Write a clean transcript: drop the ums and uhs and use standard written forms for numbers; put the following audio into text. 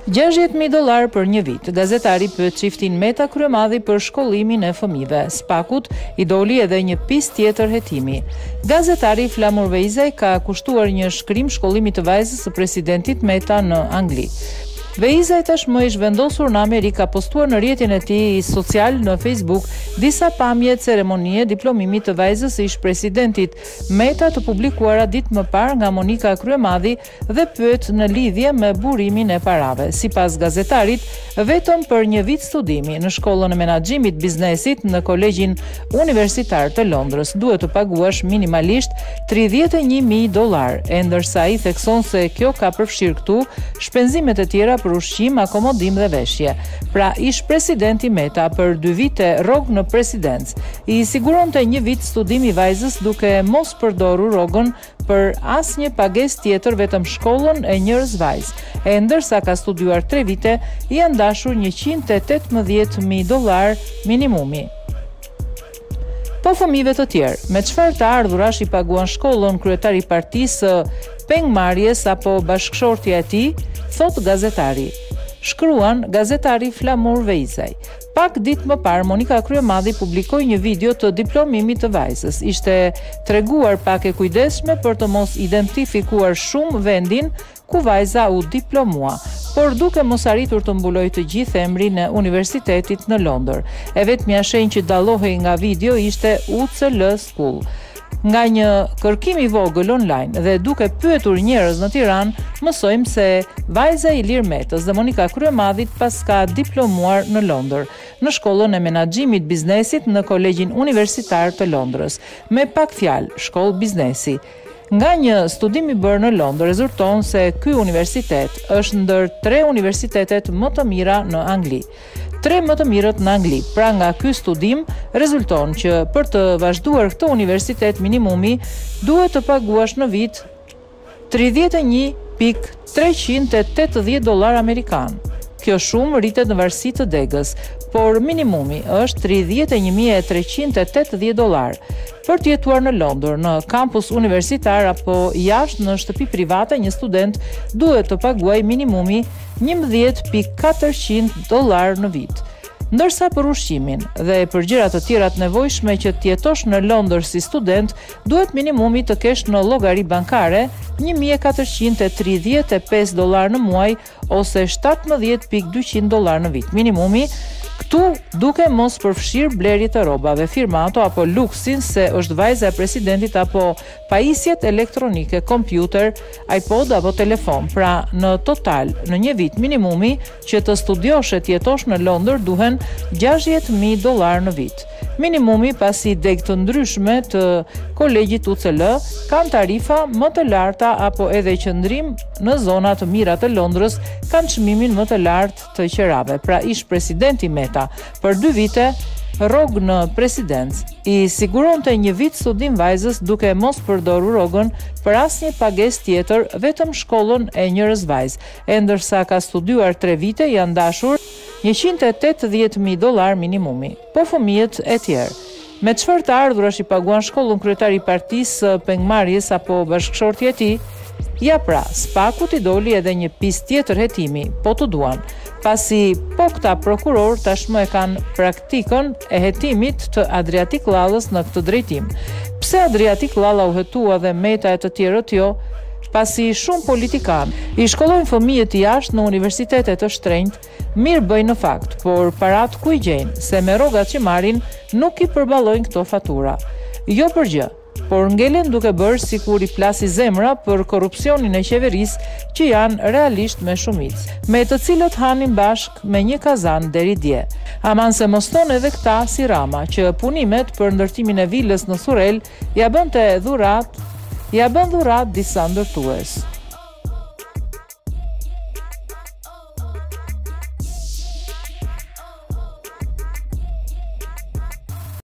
$60.000 për një vit. Gazetari pyet çiftin Meta Kryemadhi për shkollimin e fëmijëve. Spakut i doli edhe një pistë tjetër hetimi. Gazetari Flamur Veizaj ka kushtuar një shkrim shkollimit të vajzës së presidentit Meta në Angli. Veizaj tashmë i zhvendosur në Amerikë ka postuar në rrjetin e tij social në Facebook disa pamje ceremonie diplomimit të vajzës së ish presidentit Meta të publikuara ditë më parë nga Monika Kryemadhi dhe pyet në lidhje me burimin e parave. Sipas gazetarit, vetëm për një vit studimi në shkollën e menaxhimit biznesit në Kolegjin Universitar të Londrës duhet të paguash minimalisht $31.000, e ndërsa ai thekson se kjo ka përfshirë këtu shpenzimet e tjera për ushqim, akomodim dhe veshje. Pra, ish presidenti Meta për 2 vite rrogë në presidencë i siguronte një vit studimi vajzës duke mos përdorur rrogën për asnjë pagesë tjetër vetëm shkollën e njërës vajzë. E ndërsa ka studiuar 3 vite, i janë dashur $118.000 minimumi. Po fëmijëve të tjerë, me çfarë të ardhurash i paguan shkollën kryetari i partisë pengmarrjes apo bashkëshortja e tij, thot gazetari. Shkruan gazetari Flamur Veizaj. Pak ditë më parë, Monika Kryemadhi publikoi një video të diplomimit të vajzës. Ishte treguar pak e kujdesshme për të mos identifikuar shumë vendin ku vajza u diplomua, por duke mos arritur të mbuloj të gjithë emrin e universitetit në Londër. E vetmja shenjë që dallohej nga video ishte UCL School. Nga një kërkim i vogël online dhe duke pyetur njerëz në Tiranë, mësojmë se vajza e Ilir Metës dhe Monika Kryemadhit pas ka diplomuar në Londër, në shkollën e menaxhimit biznesit në Kolegjin Universitar të Londrës. Me pak fjalë, shkollë biznesi. Nga një studim i bërë në Londër rezulton se ky universitet është ndër 3 universitetet më të mira në Angli. 3 më të mirët në Angli. Pra nga ky studim rezulton që për të vazhduar këtë universitet minimumi duhet të paguash në vit $31.380 amerikan. Kjo shumë rritet në varësi të degës, por minimumi është $31.380. Për të jetuar në Londër, në kampus universitar apo jashtë në shtëpi private, një student duhet të paguaj minimumi $11.400 në vit. Ndërsa për ushqimin dhe për gjërat të tjera të nevojshme që të jetosh në Londër si student, duhet minimumi të kesh në llogari bankare $1.435 në muaj ose $17.200 në vit. Minimumi këtu duke mos përfshirë blerje të rrobave, firmato apo luksin se është vajza e presidentit apo pajisjet elektronike, kompjuter, iPod apo telefon. Pra, në total, në një vit minimumi që të studiosh e të jetosh në Londër duhen $60.000 në vit. Minimumi pasi deg të ndryshme të kolegjit UCL kanë tarifa më të larta apo edhe qëndrim në zona të mira të Londrës kanë çmimin më të lartë të qerave. Pra ish presidenti Meta për 2 vite rrogë në presidencë i siguronte një vit studim vajzës duke mos përdorur rrogën për asnjë pagesë tjetër vetëm shkollën e njërës vajzë. E ndërsa ka studiuar 3 vite janë dashur $180.000 minimumi. Po fëmijët e tjerë. Me çfarë të ardhurash i paguan shkollën kryetari i partisë pengmarrjes apo bashkëshortja e tij? Ja pra, spakut i doli edhe një pistë tjetër hetimi, po të duan. Pasi po këta prokuror tashmë e kanë praktikën e hetimit të Adriatik Llallës në këtë drejtim. Pse Adriatik Llalla u hetua dhe Meta e të tjerët jo? Pasi shumë politikanë i shkollojnë fëmijët jashtë në universitete të shtrenjtë, mirë bëjnë në fakt, por parat ku i gjejnë, se me rrogat që marrin nuk i përballojnë këto fatura. Jo për gjë, por ngelen duke bërë sikur i plasi zemra për korrupsionin e qeverisë që janë realisht me shumicë, me të cilët hanin bashk me një kazan deri dje. Aman se mos tonë edhe këta si Rama, që punimet për ndërtimin e vilës në Surrel ja bën dhurat disa ndërtues.